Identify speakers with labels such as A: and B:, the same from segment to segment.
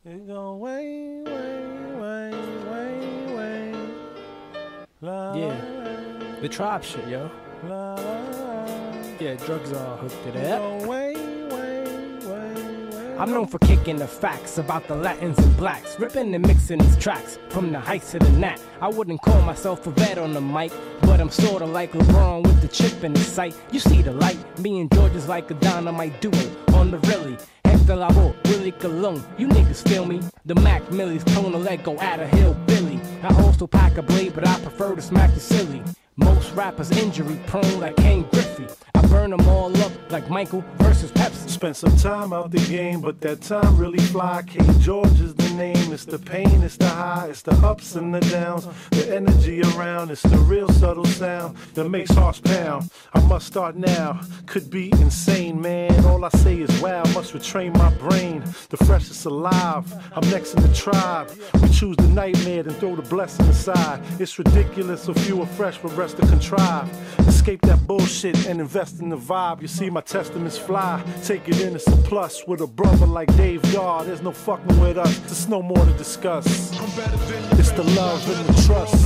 A: It go way, way, way, way, way. La,
B: Yeah, the Tribe shit, yo.
A: la, la.
B: Yeah, drugs are hooked to
A: It
B: that.
A: go way, way, way, way.
B: I'm known for kicking the facts about the Latins and blacks, ripping and mixing these tracks from the heights to the nat. I wouldn't call myself a vet on the mic, but I'm sorta like LeBron with the chip in his sight. You see the light, me and George is like a dynamite duo on the really. Hector Lavoe, Willie Colon, you niggas feel me? The Mac Millies, Kona Lego, out of Hillbilly. I also pack a blade, but I prefer to smack you silly. Most rappers injury prone like Ken Griffey. I burn them all up like Michael versus Pepsi.
A: Spent some time out the game, but that time really fly. King George is the name. It's the pain, it's the high, it's the ups and the downs. The energy around, it's the real subtle sound that makes hearts pound. I must start now, could be insane, man. All I say is wow, must retrain my brain. The freshest alive, I'm next in the tribe. We choose the nightmare and throw the blessing aside. It's ridiculous if you are fresh, but rest to contrive. Escape that bullshit and invest in the vibe. You see my testaments fly, take it in, it's a plus. With a brother like Dave Daw, there's no fucking with us. There's no more to discuss. It's the love and the trust.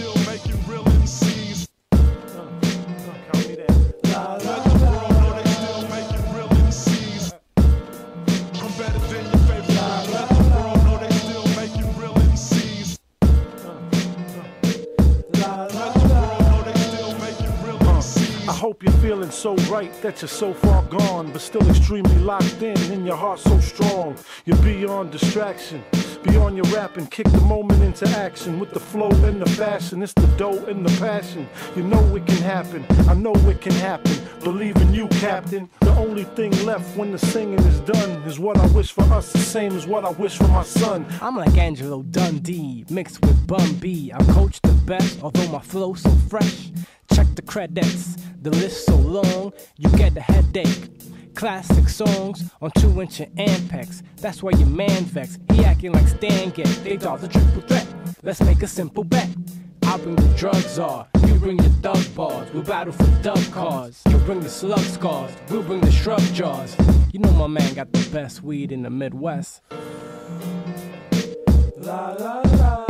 A: I hope you're feeling so right that you're so far gone, but still extremely locked in, and your heart so strong. You're beyond distraction, beyond your rapping. Kick the moment into action with the flow and the fashion. It's the dough and the passion. You know it can happen. I know it can happen. Believe in you, Captain. The only thing left when the singing is done is what I wish for us, the same as what I wish for my son.
B: I'm like Angelo Dundee, mixed with Bun B. I'm coached the best, although my flow so fresh. Check the credits, the list so long, you get a headache. Classic songs on 2-inch and Ampex. That's why your man vex. He acting like Stan Get. They draw the triple threat. Let's make a simple bet. I'll bring the drugs are, you bring your thug bars. We'll battle for dub cars. You bring the slug scars, we'll bring the shrub jars. You know my man got the best weed in the Midwest.
A: La la la.